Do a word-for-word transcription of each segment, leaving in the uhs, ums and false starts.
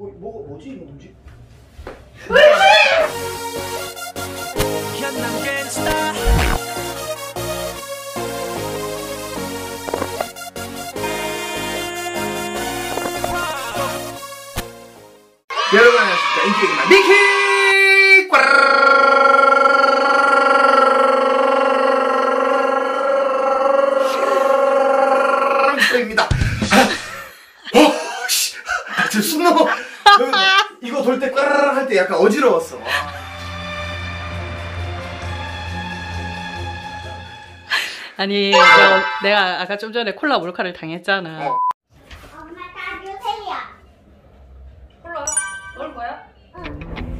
뭐, 뭐, 뭐지 이거 뭐지? 여러분 안녕하십니까, 인기게임마 미키 입니다. 어, 씨, 저 숨 넘어. 이거 돌 때 꽈라락 할 때 약간 어지러웠어. 아니, 너, 내가 아까 좀 전에 콜라 몰카를 당했잖아. 어. 엄마 다 주세요. 콜라 넣을 거야? 응.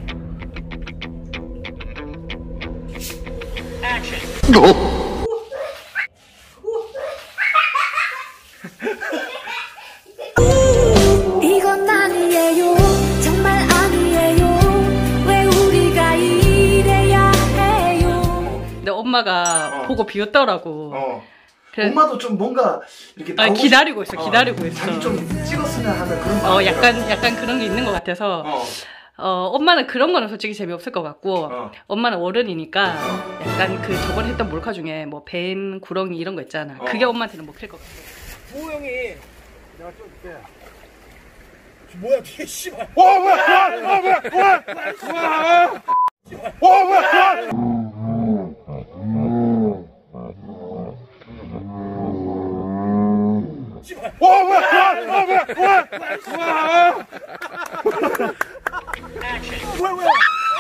이건 아니에요, 정말 아니에요. 왜 우리가 이래야 해요? 근데 엄마가 어. 보고 비웃더라고. 어. 그래. 엄마도 좀 뭔가 이렇게 아, 나오고 기다리고 싶... 있어, 기다리고 있어. 자기 좀 찍었으면 하는 그런 어, 마음이 약간, 들어요. 약간 그런 게 있는 것 같아서. 어. 어, 엄마는 그런 거는 솔직히 재미없을 것 같고, 어. 엄마는 어른이니까, 약간 그 저번에 했던 몰카 중에 뭐 뱀, 구렁이 이런 거 있잖아. 어. 그게 엄마한테는 먹힐 것 같아. 모 형이 내가 좀 뭐야 뒤에 씨발. 와 뭐야 와 뭐야 와 와 뭐야 씨발. 와 뭐야 와 뭐야 와 뭐야 뭐야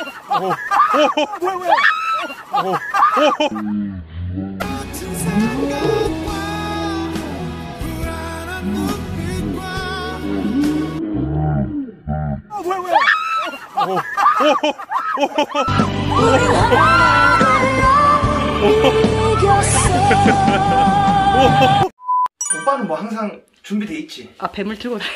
뭐야 뭐야 오빠는 뭐 항상 준비돼 있지? 아, 뱀을 들고 다녀.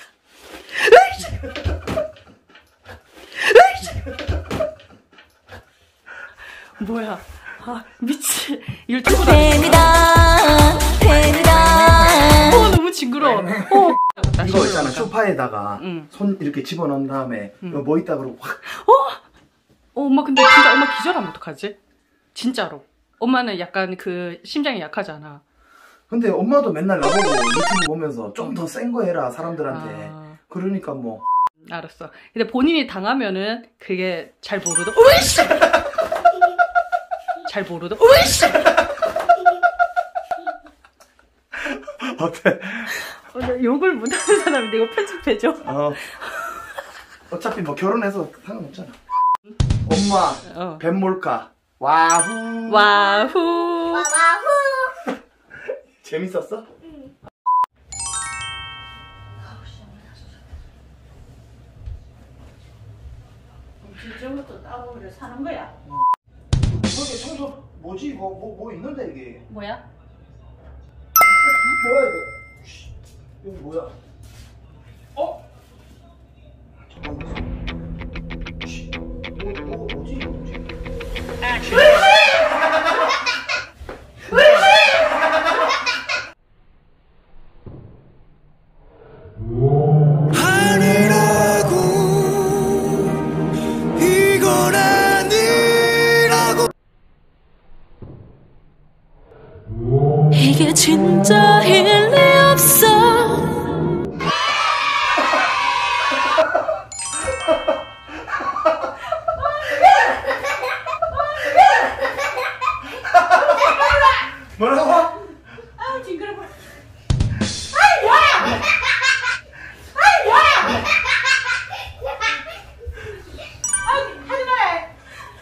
뭐야. 아, 미치. 이걸 들고 다녀. 뱀이다, 뱀이다. 어, 너무 징그러워. 어. 이거 있잖아, 소파에다가 응. 손 이렇게 집어넣은 다음에 응. 이거 뭐 있다 그러고 확. 어? 어, 엄마 근데 진짜 엄마 기절하면 어떡하지? 진짜로. 엄마는 약간 그 심장이 약하잖아. 근데 엄마도 맨날 나보고 유튜브 보면서 좀 더 센 거 해라 사람들한테. 아. 그러니까 뭐. 알았어. 근데 본인이 당하면은 그게 잘 모르도 으이씨! 잘 모르도 으이씨! 어때? 어, 나 욕을 못하는 사람인데 이거 편집해줘. 어. 어차피 뭐 결혼해서 상관없잖아. 엄마, 어. 뱀몰카. 와후. 와후. 와와후. 재밌었어? 응. 지금부터 따보기를 사는 거야. 이게 청소 뭐지 이거 뭐, 뭐 있는데 이게 뭐야? 뭐야 이거? 쉬, 여기 뭐야? 어? 잠깐만. 쉬, 뭐, 뭐 뭐지 이거 뭐지? 이게 진짜일 리 없어. 뭐라고? 아, 징그러워. 아이 뭐야? 아이 뭐야? 아, 하지 마.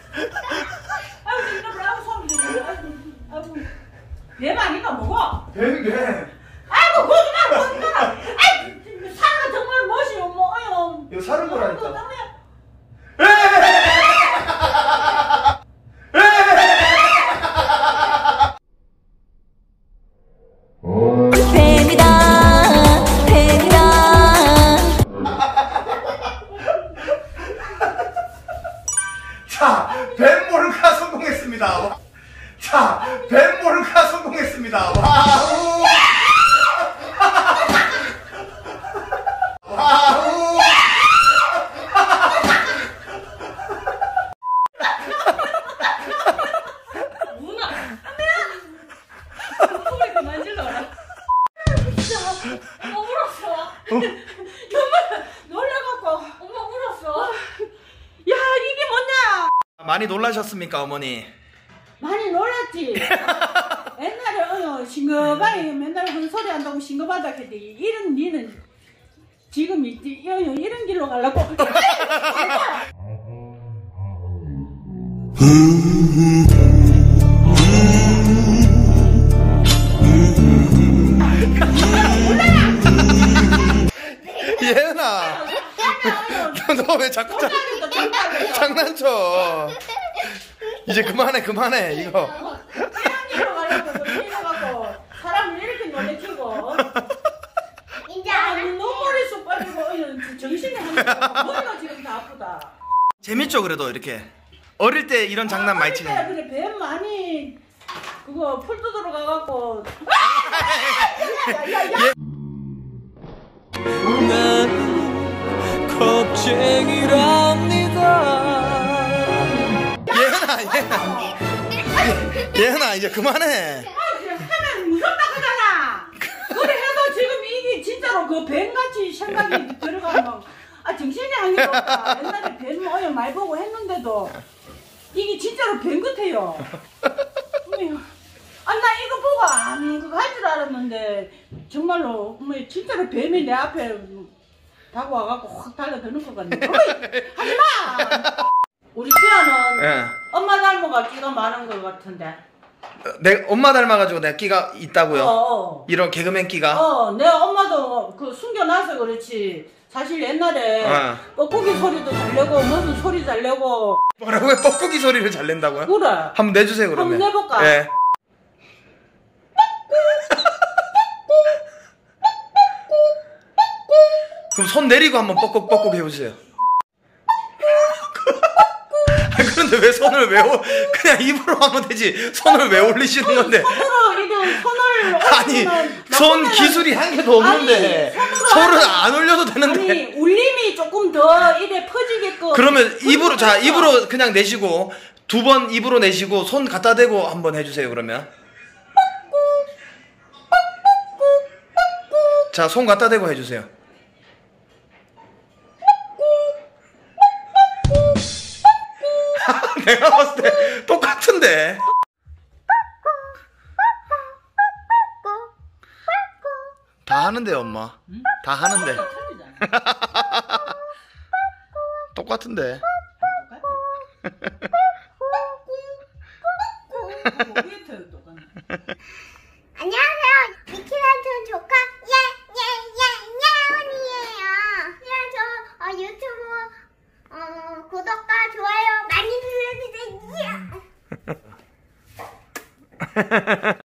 아, 징그러워. 아무 소리 들려. 아우. 뱀 아닌가 먹어? 뱀이게. 아이고 거기 마 거기 마. 아이 사람 정말 멋이 어머 어여. 이거 사는 거라니까. 뱀이다, 뱀이다. 자, 뱀몰카 성공했습니다. 자, 뱀몰카 성공했습니다. 와우. 와우. 많이 놀라셨습니까, 어머니? 많이 놀랐지. 옛날에 어여 싱겁하게 맨날 헛소리 한다고 싱겁하다 했더니 이런 니는 지금 이, 어여 이런 길로 가려고. 예은아, 너 왜 자꾸 장, 장난쳐? 이제 그만해, 그만해, 이거. 이런 길로 가려고 이래갖고 사람을 이렇게 놀래키고. 이제 아니 눈물이 쏙 빠지고 어여 정신이 하니까 머리가 지금 다 아프다. 재밌죠, 그래도 이렇게. 어릴 때 이런 장난 많이 치네. 그래 뱀 많이 그거 풀 뜯으러 가갖고. 야야야. 나는 겁쟁이랍니다. 예은아, 예은아, 예은아, 이제 그만해. 하면 무섭다 하잖아. 그래 해도 지금 이게 진짜로 그 뱀같이 생각이 들어가면 아 정신이 아니었다. 옛날에 뱀 어여 많이 보고 했는데도 이게 진짜로 뱀 같아요. 아 나 이거 보고 안 그거 할 줄 알았는데 정말로 뭐 진짜로 뱀이 내 앞에 다가와갖고 확 달려드는 것 같네. 하지마. 우리 수야는 예. 엄마 닮아가 끼가 많은 것 같은데. 내 엄마 닮아가지고 내가 끼가 있다고요? 어, 어. 이런 개그맨 끼가? 어, 내 엄마도 그 숨겨놔서 그렇지. 사실 옛날에 어. 뻐꾸기 소리도 잘 내고 무슨 소리 잘 내고. 뭐라고요? 뻐꾸기 소리를 잘 낸다고요? 그래. 한번 내주세요, 그러면. 한번 내볼까? 예. 그럼 손 내리고 한번 뻑뻑뻑뻑 해보세요. 아, 그런데 왜 손을 왜 올, 그냥 입으로 하면 되지. 손을 왜 올리시는 건데? 손으로 이게 손을 아니, 올리면 손 나쁘잖아. 기술이 한 개도 없는데. 아니, 손으로 손을 하면- 안 올려도 되는데. 아니 울림이 조금 더 이래 퍼지게끔. 그러면 입으로, 자, 입으로 그냥 내쉬고, 두 번 입으로 내쉬고, 손 갖다 대고 한번 해주세요, 그러면. 자, 손 갖다 대고 해주세요. 내가 봤을 때 똑같은데. 다 하는데, 엄마. 다 하는데. 똑같은데. 안녕하세요. 미키란촌 조카 예예예예예언이에요. 그냥 저 어, 유튜브 어, 구독과 좋아요 많이 눌러주세요.